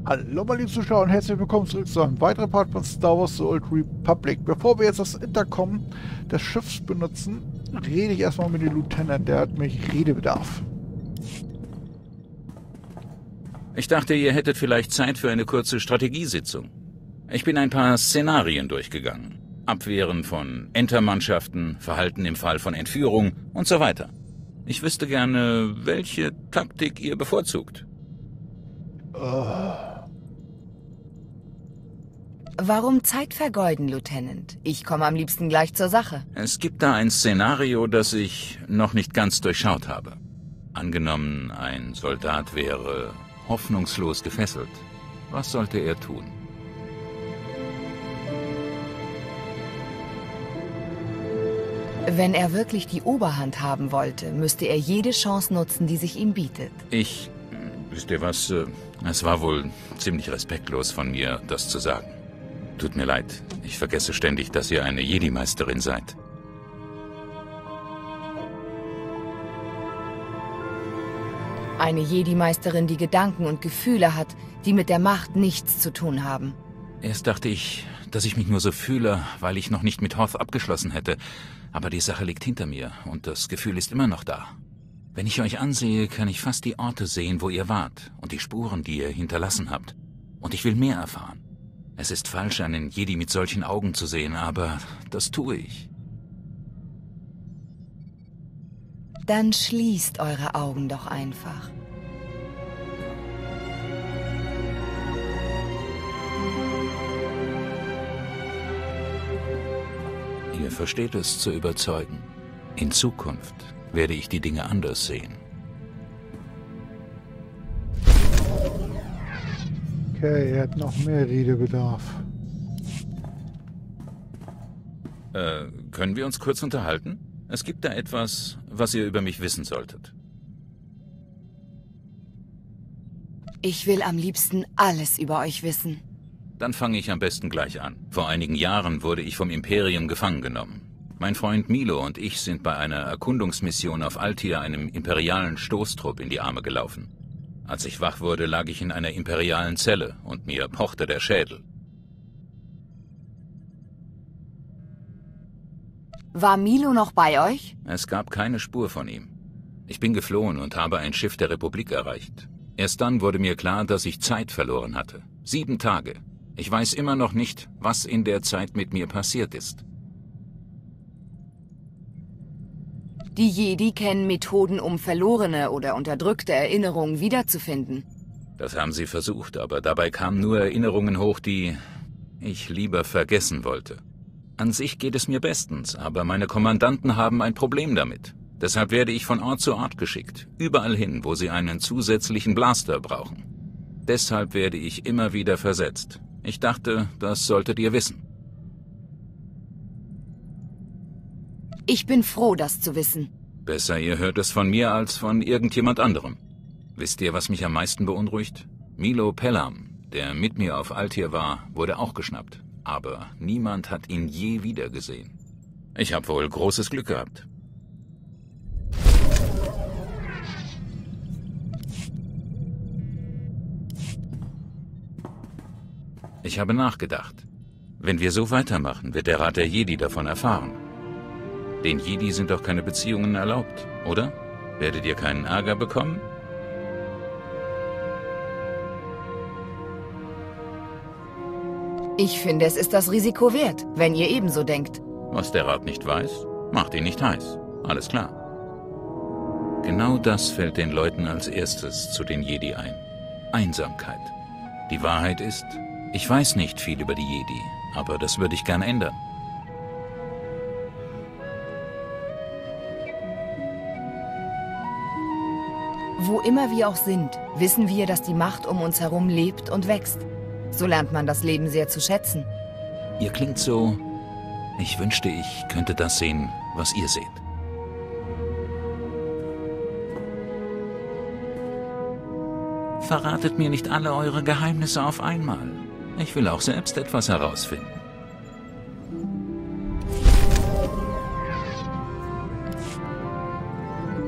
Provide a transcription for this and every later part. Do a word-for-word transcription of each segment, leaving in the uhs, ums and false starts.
Hallo meine lieben Zuschauer und herzlich willkommen zurück zu einem weiteren Part von Star Wars The Old Republic. Bevor wir jetzt das Intercom des Schiffs benutzen, rede ich erstmal mit dem Lieutenant, der hat mich Redebedarf. Ich dachte, ihr hättet vielleicht Zeit für eine kurze Strategiesitzung. Ich bin ein paar Szenarien durchgegangen. Abwehren von Entermannschaften, Verhalten im Fall von Entführung und so weiter. Ich wüsste gerne, welche Taktik ihr bevorzugt. Uh. Warum Zeit vergeuden, Lieutenant? Ich komme am liebsten gleich zur Sache. Es gibt da ein Szenario, das ich noch nicht ganz durchschaut habe. Angenommen, ein Soldat wäre hoffnungslos gefesselt. Was sollte er tun? Wenn er wirklich die Oberhand haben wollte, müsste er jede Chance nutzen, die sich ihm bietet. Ich... Wisst ihr was? Es war wohl ziemlich respektlos von mir, das zu sagen. Tut mir leid, ich vergesse ständig, dass ihr eine Jedi-Meisterin seid. Eine Jedi-Meisterin, die Gedanken und Gefühle hat, die mit der Macht nichts zu tun haben. Erst dachte ich, dass ich mich nur so fühle, weil ich noch nicht mit Hoth abgeschlossen hätte. Aber die Sache liegt hinter mir und das Gefühl ist immer noch da. Wenn ich euch ansehe, kann ich fast die Orte sehen, wo ihr wart und die Spuren, die ihr hinterlassen habt. Und ich will mehr erfahren. Es ist falsch, einen Jedi mit solchen Augen zu sehen, aber das tue ich. Dann schließt eure Augen doch einfach. Ihr versteht es zu überzeugen. In Zukunft werde ich die Dinge anders sehen. Okay, er hat noch mehr Redebedarf. Äh, können wir uns kurz unterhalten? Es gibt da etwas, was ihr über mich wissen solltet. Ich will am liebsten alles über euch wissen. Dann fange ich am besten gleich an. Vor einigen Jahren wurde ich vom Imperium gefangen genommen. Mein Freund Milo und ich sind bei einer Erkundungsmission auf Altia einem imperialen Stoßtrupp in die Arme gelaufen. Als ich wach wurde, lag ich in einer imperialen Zelle und mir pochte der Schädel. War Milo noch bei euch? Es gab keine Spur von ihm. Ich bin geflohen und habe ein Schiff der Republik erreicht. Erst dann wurde mir klar, dass ich Zeit verloren hatte. Sieben Tage. Ich weiß immer noch nicht, was in der Zeit mit mir passiert ist. Die Jedi kennen Methoden, um verlorene oder unterdrückte Erinnerungen wiederzufinden. Das haben sie versucht, aber dabei kamen nur Erinnerungen hoch, die ich lieber vergessen wollte. An sich geht es mir bestens, aber meine Kommandanten haben ein Problem damit. Deshalb werde ich von Ort zu Ort geschickt, überall hin, wo sie einen zusätzlichen Blaster brauchen. Deshalb werde ich immer wieder versetzt. Ich dachte, das solltet ihr wissen. Ich bin froh, das zu wissen. Besser, ihr hört es von mir als von irgendjemand anderem. Wisst ihr, was mich am meisten beunruhigt? Milo Pelham, der mit mir auf Altir war, wurde auch geschnappt. Aber niemand hat ihn je wieder gesehen. Ich habe wohl großes Glück gehabt. Ich habe nachgedacht. Wenn wir so weitermachen, wird der Rat der Jedi davon erfahren. Den Jedi sind doch keine Beziehungen erlaubt, oder? Werdet ihr keinen Ärger bekommen? Ich finde, es ist das Risiko wert, wenn ihr ebenso denkt. Was der Rat nicht weiß, macht ihn nicht heiß. Alles klar. Genau das fällt den Leuten als erstes zu den Jedi ein. Einsamkeit. Die Wahrheit ist, ich weiß nicht viel über die Jedi, aber das würde ich gern ändern. Wo immer wir auch sind, wissen wir, dass die Macht um uns herum lebt und wächst. So lernt man das Leben sehr zu schätzen. Ihr klingt so... Ich wünschte, ich könnte das sehen, was ihr seht. Verratet mir nicht alle eure Geheimnisse auf einmal. Ich will auch selbst etwas herausfinden.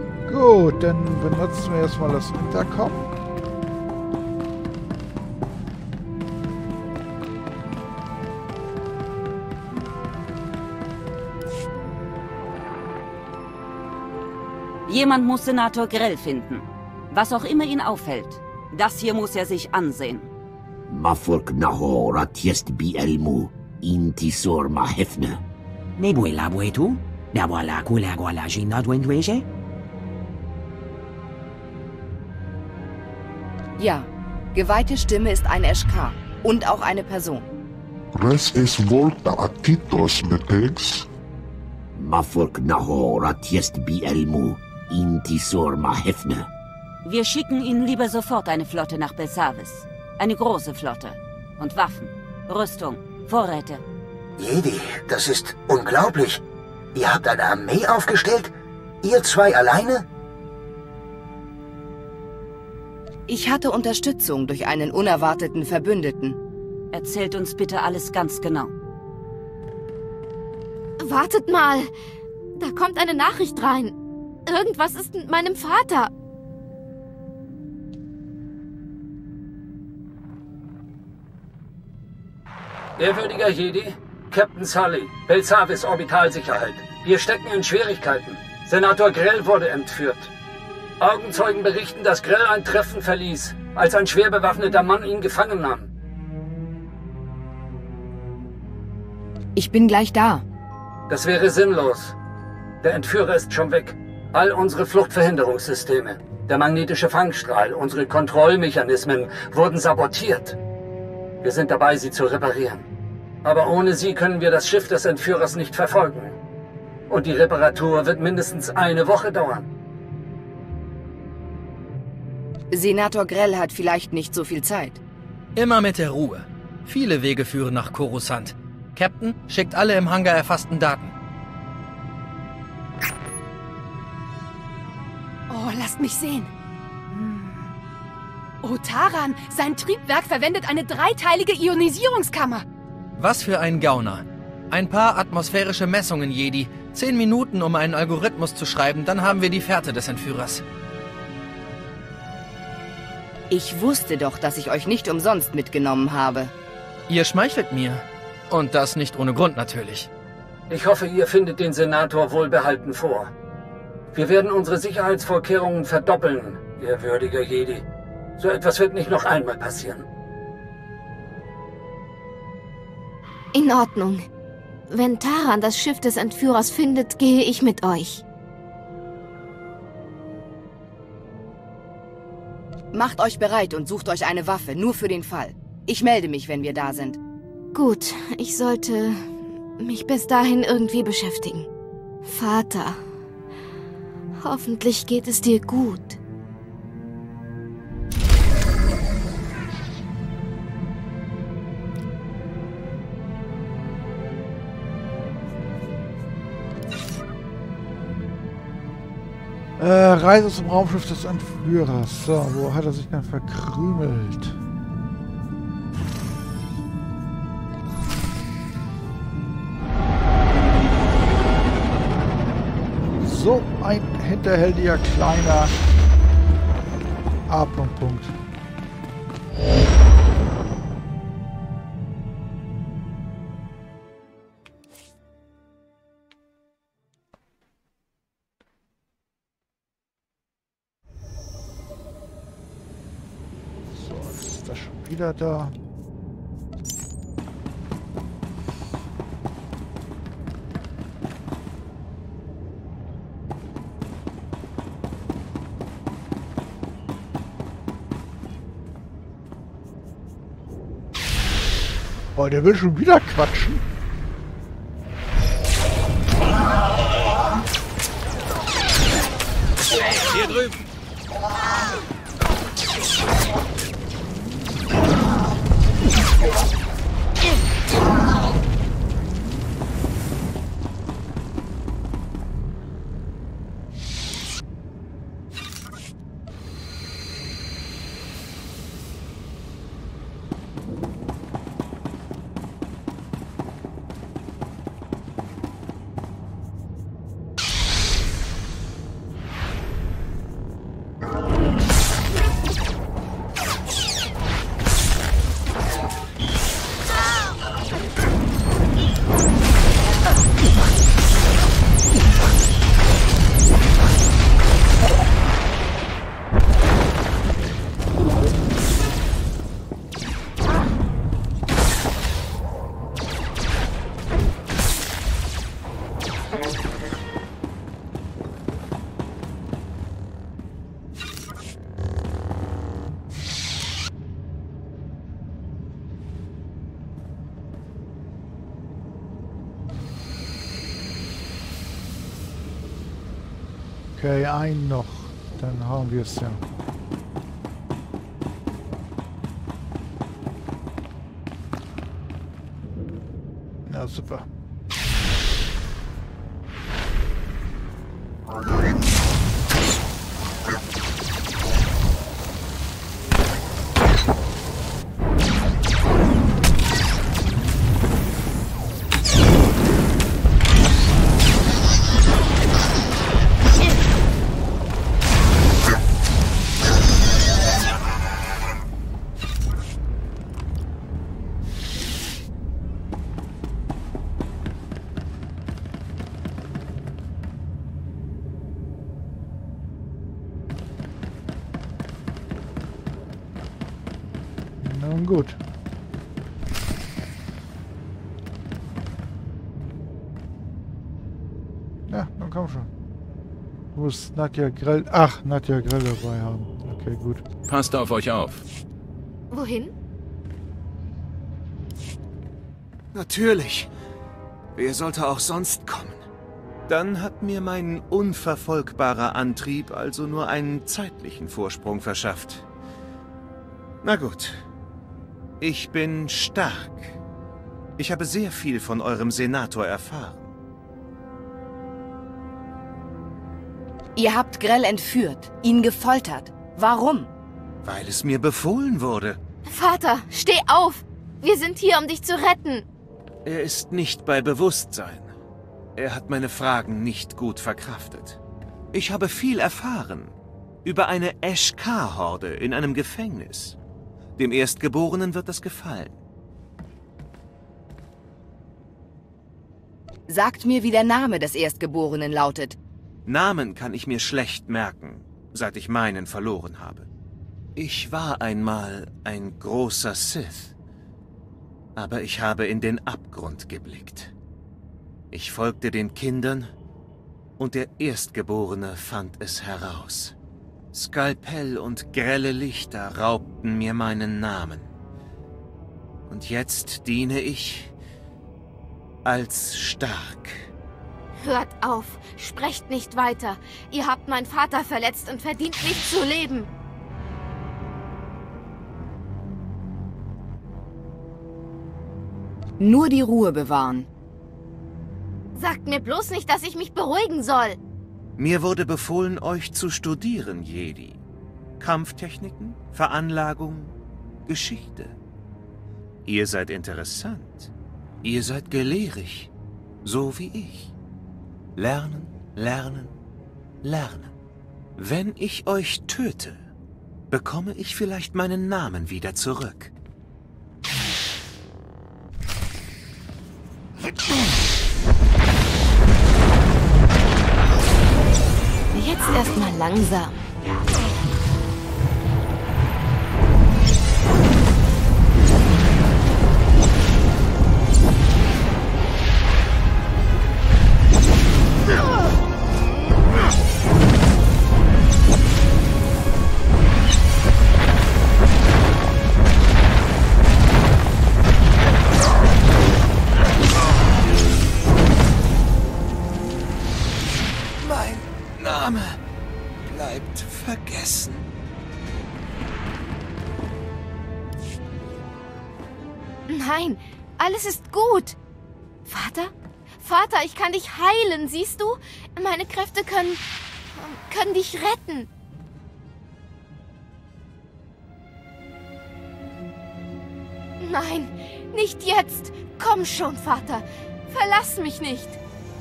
Gut, dann benutzen wir erstmal das Intercom. Jemand muss Senator Grell finden. Was auch immer ihn aufhält. Das hier muss er sich ansehen. Mafurk naho ratiest bi elmu, intisor ma hefne. Nebuela buetu? Nabuala kula guala jina duendueje? Ja, geweihte Stimme ist ein Eschkar und auch eine Person. Res es volta atitos metex? Mafurk naho ratiest bi elmu, intisor ma hefne. Wir schicken Ihnen lieber sofort eine Flotte nach Belsavis. Eine große Flotte. Und Waffen, Rüstung, Vorräte. Jedi, das ist unglaublich. Ihr habt eine Armee aufgestellt? Ihr zwei alleine? Ich hatte Unterstützung durch einen unerwarteten Verbündeten. Erzählt uns bitte alles ganz genau. Wartet mal! Da kommt eine Nachricht rein. Irgendwas ist mit meinem Vater. Ehrwürdiger Jedi, Captain Sully, Belsavis Orbitalsicherheit. Wir stecken in Schwierigkeiten. Senator Grell wurde entführt. Augenzeugen berichten, dass Grell ein Treffen verließ, als ein schwer bewaffneter Mann ihn gefangen nahm. Ich bin gleich da. Das wäre sinnlos. Der Entführer ist schon weg. All unsere Fluchtverhinderungssysteme, der magnetische Fangstrahl, unsere Kontrollmechanismen wurden sabotiert. Wir sind dabei, sie zu reparieren. Aber ohne sie können wir das Schiff des Entführers nicht verfolgen. Und die Reparatur wird mindestens eine Woche dauern. Senator Grell hat vielleicht nicht so viel Zeit. Immer mit der Ruhe. Viele Wege führen nach Coruscant. Captain, schickt alle im Hangar erfassten Daten. Oh, lasst mich sehen. Oh, Taran, sein Triebwerk verwendet eine dreiteilige Ionisierungskammer. Was für ein Gauner. Ein paar atmosphärische Messungen, Jedi. Zehn Minuten, um einen Algorithmus zu schreiben, dann haben wir die Fährte des Entführers. Ich wusste doch, dass ich euch nicht umsonst mitgenommen habe. Ihr schmeichelt mir. Und das nicht ohne Grund natürlich. Ich hoffe, ihr findet den Senator wohlbehalten vor. Wir werden unsere Sicherheitsvorkehrungen verdoppeln, ehrwürdiger Jedi. So etwas wird nicht noch einmal passieren. In Ordnung. Wenn Taran das Schiff des Entführers findet, gehe ich mit euch. Macht euch bereit und sucht euch eine Waffe, nur für den Fall. Ich melde mich, wenn wir da sind. Gut, ich sollte mich bis dahin irgendwie beschäftigen. Vater, hoffentlich geht es dir gut. Äh, Reise zum Raumschiff des Entführers. So, wo hat er sich denn verkrümelt? So ein hinterhältiger kleiner A-Punkt. Wieder da. Oh, der will schon wieder quatschen. Hier drüben. Okay, einen noch. Dann haben wir es ja. Na super. Nun gut. Ja, dann komm schon. Du musst Nadja Grell... Ach, Nadja Grell dabei haben. Okay, gut. Passt auf euch auf. Wohin? Natürlich. Wer sollte auch sonst kommen? Dann hat mir mein unverfolgbarer Antrieb also nur einen zeitlichen Vorsprung verschafft. Na gut. Ich bin stark. Ich habe sehr viel von eurem Senator erfahren. Ihr habt Grell entführt, ihn gefoltert. Warum? Weil es mir befohlen wurde. Vater, steh auf! Wir sind hier, um dich zu retten. Er ist nicht bei Bewusstsein. Er hat meine Fragen nicht gut verkraftet. Ich habe viel erfahren. Über eine Esh-Kar-Horde in einem Gefängnis. Dem Erstgeborenen wird das gefallen. Sagt mir, wie der Name des Erstgeborenen lautet. Namen kann ich mir schlecht merken, seit ich meinen verloren habe. Ich war einmal ein großer Sith. Aber ich habe in den Abgrund geblickt. Ich folgte den Kindern und der Erstgeborene fand es heraus. Skalpell und grelle Lichter raubten mir meinen Namen. Und jetzt diene ich als stark. Hört auf, sprecht nicht weiter. Ihr habt meinen Vater verletzt und verdient nicht zu leben. Nur die Ruhe bewahren. Sagt mir bloß nicht, dass ich mich beruhigen soll. Mir wurde befohlen, euch zu studieren, Jedi. Kampftechniken, Veranlagung, Geschichte. Ihr seid interessant. Ihr seid gelehrig. So wie ich. Lernen, lernen, lernen. Wenn ich euch töte, bekomme ich vielleicht meinen Namen wieder zurück. Jetzt erstmal langsam. Bleibt vergessen. Nein, alles ist gut. Vater? Vater, ich kann dich heilen, siehst du? Meine Kräfte können... können dich retten. Nein, nicht jetzt. Komm schon, Vater. Verlass mich nicht.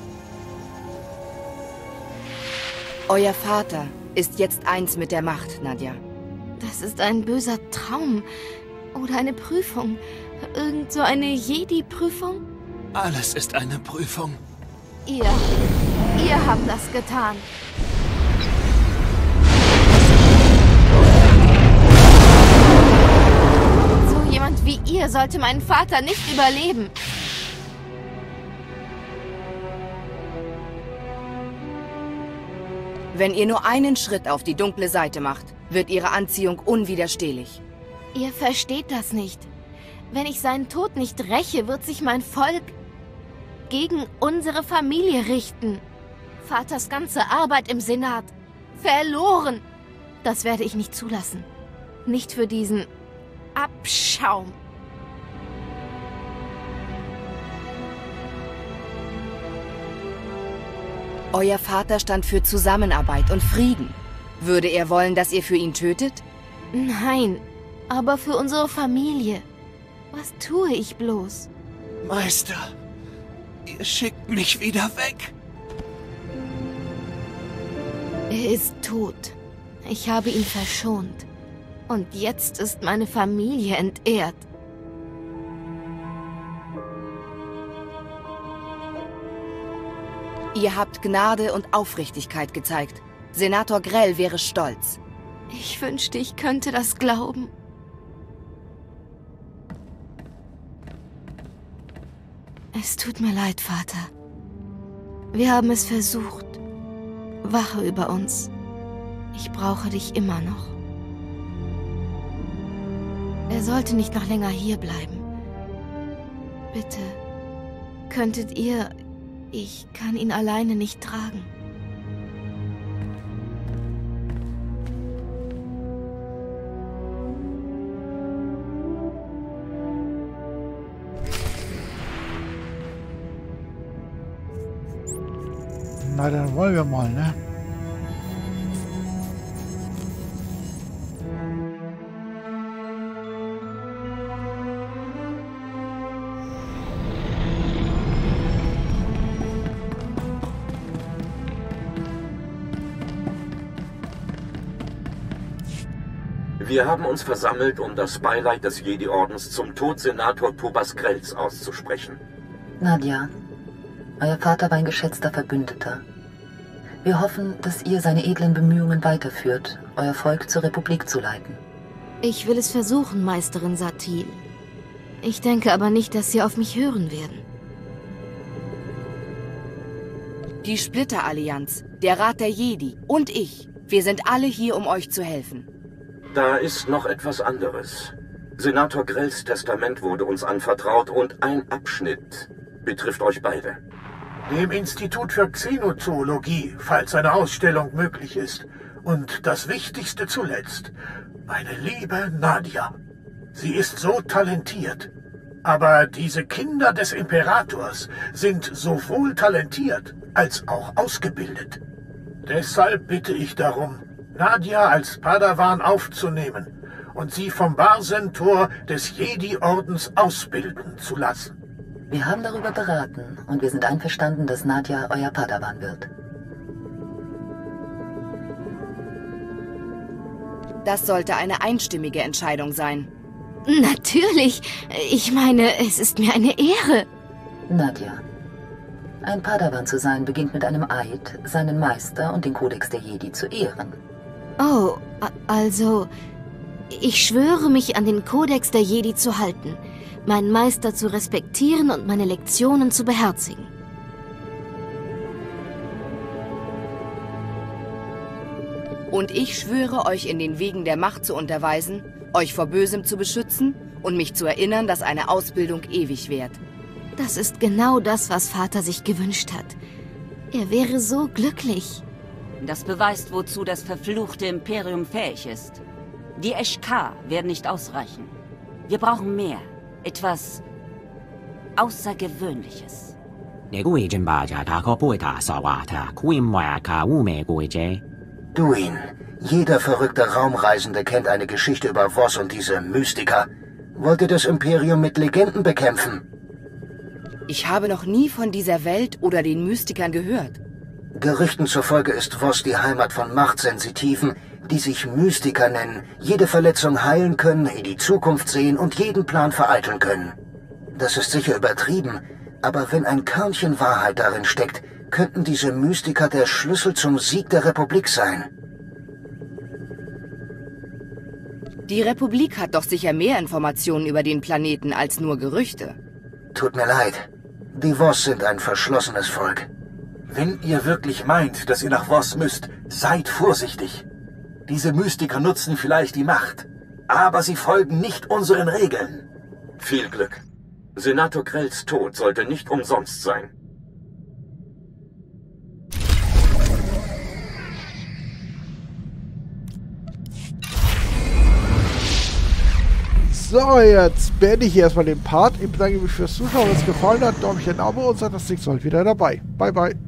Euer Vater ist jetzt eins mit der Macht, Nadja. Das ist ein böser Traum. Oder eine Prüfung. Irgend so eine Jedi-Prüfung? Alles ist eine Prüfung. Ihr. Ihr habt das getan. So jemand wie ihr sollte meinen Vater nicht überleben. Wenn ihr nur einen Schritt auf die dunkle Seite macht, wird ihre Anziehung unwiderstehlich. Ihr versteht das nicht. Wenn ich seinen Tod nicht räche, wird sich mein Volk gegen unsere Familie richten. Vaters ganze Arbeit im Senat. Verloren. Das werde ich nicht zulassen. Nicht für diesen Abschaum. Euer Vater stand für Zusammenarbeit und Frieden. Würde er wollen, dass ihr für ihn tötet? Nein, aber für unsere Familie. Was tue ich bloß? Meister, ihr schickt mich wieder weg. Er ist tot. Ich habe ihn verschont. Und jetzt ist meine Familie entehrt. Ihr habt Gnade und Aufrichtigkeit gezeigt. Senator Grell wäre stolz. Ich wünschte, ich könnte das glauben. Es tut mir leid, Vater. Wir haben es versucht. Wache über uns. Ich brauche dich immer noch. Er sollte nicht noch länger hier bleiben. Bitte, könntet ihr... Ich kann ihn alleine nicht tragen. Na, dann wollen wir mal, ne? Wir haben uns versammelt, um das Beileid des Jedi-Ordens zum Tod Senator Tobas Grells auszusprechen. Nadia, euer Vater war ein geschätzter Verbündeter. Wir hoffen, dass ihr seine edlen Bemühungen weiterführt, euer Volk zur Republik zu leiten. Ich will es versuchen, Meisterin Satil. Ich denke aber nicht, dass sie auf mich hören werden. Die Splitterallianz, der Rat der Jedi und ich, wir sind alle hier, um euch zu helfen. Da ist noch etwas anderes. Senator Grells Testament wurde uns anvertraut und ein Abschnitt betrifft euch beide. Dem Institut für Xenozoologie, falls eine Ausstellung möglich ist. Und das Wichtigste zuletzt, meine liebe Nadia. Sie ist so talentiert. Aber diese Kinder des Imperators sind sowohl talentiert als auch ausgebildet. Deshalb bitte ich darum, Nadia als Padawan aufzunehmen und sie vom Barsentor des Jedi-Ordens ausbilden zu lassen. Wir haben darüber beraten und wir sind einverstanden, dass Nadia euer Padawan wird. Das sollte eine einstimmige Entscheidung sein. Natürlich. Ich meine, es ist mir eine Ehre. Nadia, ein Padawan zu sein beginnt mit einem Eid, seinen Meister und den Kodex der Jedi zu ehren. Oh, also... Ich schwöre, mich an den Kodex der Jedi zu halten, meinen Meister zu respektieren und meine Lektionen zu beherzigen. Und ich schwöre, euch in den Wegen der Macht zu unterweisen, euch vor Bösem zu beschützen und mich zu erinnern, dass eine Ausbildung ewig währt. Das ist genau das, was Vater sich gewünscht hat. Er wäre so glücklich. Das beweist, wozu das verfluchte Imperium fähig ist. Die Eshkar werden nicht ausreichen. Wir brauchen mehr. Etwas Außergewöhnliches. Duin, jeder verrückte Raumreisende kennt eine Geschichte über Voss und diese Mystiker. Wollt ihr das Imperium mit Legenden bekämpfen? Ich habe noch nie von dieser Welt oder den Mystikern gehört. Gerüchten zufolge ist Voss die Heimat von Machtsensitiven, die sich Mystiker nennen, jede Verletzung heilen können, in die Zukunft sehen und jeden Plan vereiteln können. Das ist sicher übertrieben, aber wenn ein Körnchen Wahrheit darin steckt, könnten diese Mystiker der Schlüssel zum Sieg der Republik sein. Die Republik hat doch sicher mehr Informationen über den Planeten als nur Gerüchte. Tut mir leid. Die Voss sind ein verschlossenes Volk. Wenn ihr wirklich meint, dass ihr nach Voss müsst, seid vorsichtig. Diese Mystiker nutzen vielleicht die Macht, aber sie folgen nicht unseren Regeln. Viel Glück. Senator Grells Tod sollte nicht umsonst sein. So, jetzt beende ich hier erstmal den Part. Ich bedanke mich fürs Zuschauen. Wenn es gefallen hat, Däumchen, Abo und sagt, das nächste Mal wieder dabei. Bye, bye.